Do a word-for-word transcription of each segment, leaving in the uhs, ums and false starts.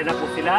Ayan na po sila.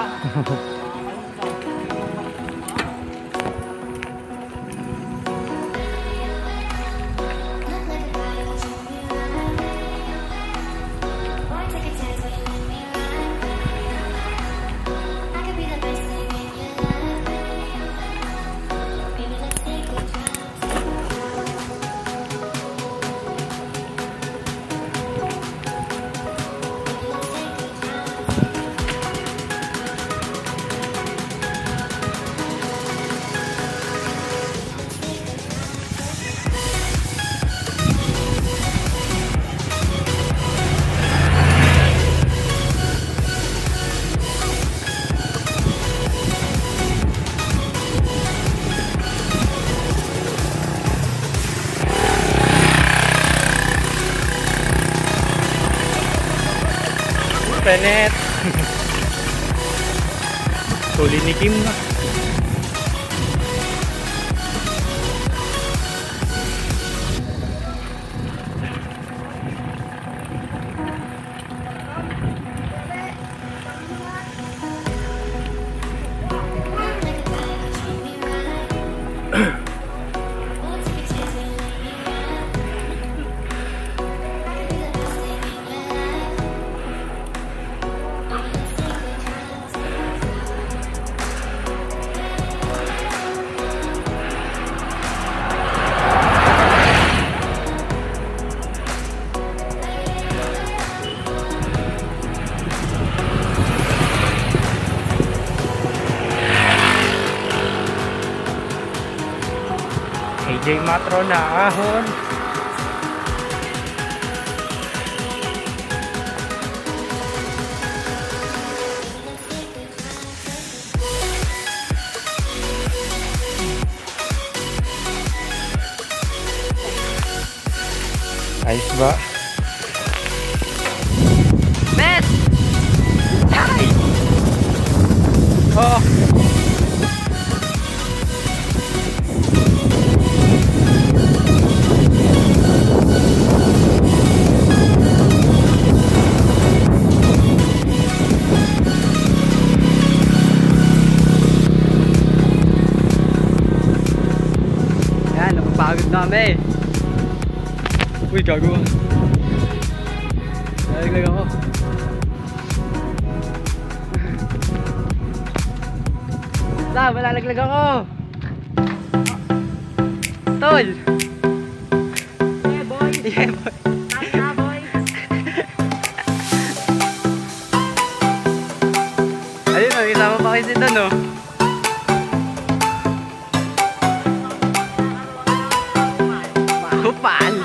Tenet. Huli ni Kim na. A J Matro na ahon. Ayos ba? Bet! Hi! Oh! Yan, napapagod na kami. Uy, gago. Nalaglag ako. Wala, malalaglag ako. Tol! Yeah, boy! Yeah, boy! Tata, boy! Ayun, nakisama pa kayo dito, no? Mahupal!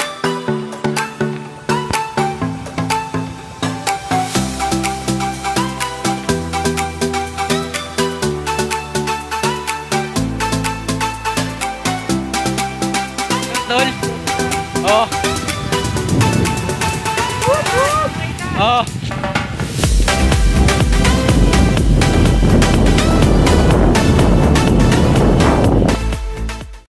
Tol. Oh. Oh.